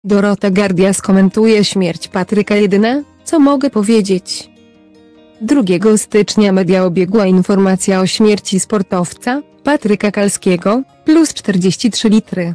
Dorota Gardia skomentuje śmierć Patryka. Jedyne, co mogę powiedzieć. 2 stycznia media obiegła informacja o śmierci sportowca, Patryka Kalskiego, plus 43 litry.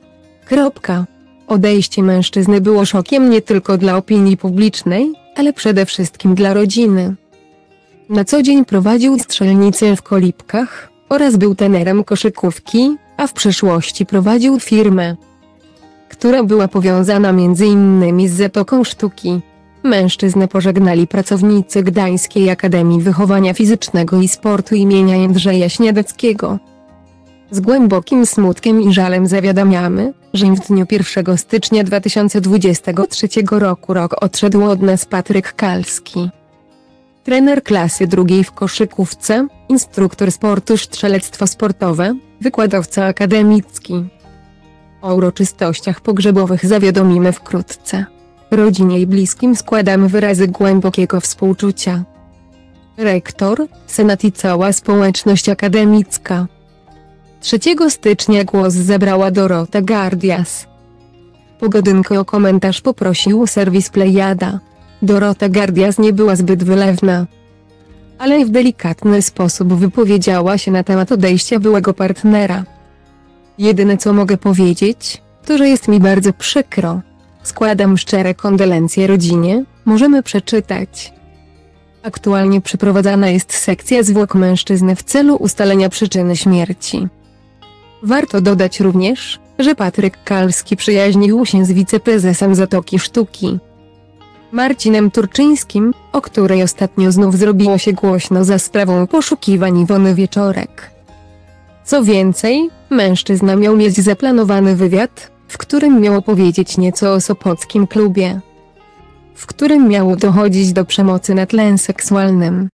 Odejście mężczyzny było szokiem nie tylko dla opinii publicznej, ale przede wszystkim dla rodziny. Na co dzień prowadził strzelnicę w Kolibkach, oraz był trenerem koszykówki, a w przeszłości prowadził firmę, która była powiązana m.in. z Zatoką Sztuki. Mężczyznę pożegnali pracownicy Gdańskiej Akademii Wychowania Fizycznego i Sportu imienia Jędrzeja Śniadeckiego. Z głębokim smutkiem i żalem zawiadamiamy, że w dniu 1 stycznia 2023 roku odszedł od nas Patryk Kalski. Trener klasy drugiej w koszykówce, instruktor sportu strzelectwo sportowe, wykładowca akademicki. O uroczystościach pogrzebowych zawiadomimy wkrótce. Rodzinie i bliskim składamy wyrazy głębokiego współczucia. Rektor, senat i cała społeczność akademicka. 3 stycznia głos zabrała Dorota Gardias. Pogodynkę o komentarz poprosił serwis Plejada. Dorota Gardias nie była zbyt wylewna, ale w delikatny sposób wypowiedziała się na temat odejścia byłego partnera. Jedyne co mogę powiedzieć, to że jest mi bardzo przykro. Składam szczere kondolencje rodzinie, możemy przeczytać. Aktualnie przeprowadzana jest sekcja zwłok mężczyzny w celu ustalenia przyczyny śmierci. Warto dodać również, że Patryk Kalski przyjaźnił się z wiceprezesem Zatoki Sztuki, Marcinem Turczyńskim, o której ostatnio znów zrobiło się głośno za sprawą poszukiwań Iwony Wieczorek. Co więcej, mężczyzna miał mieć zaplanowany wywiad, w którym miał opowiedzieć nieco o sopockim klubie, w którym miało dochodzić do przemocy na tle seksualnym.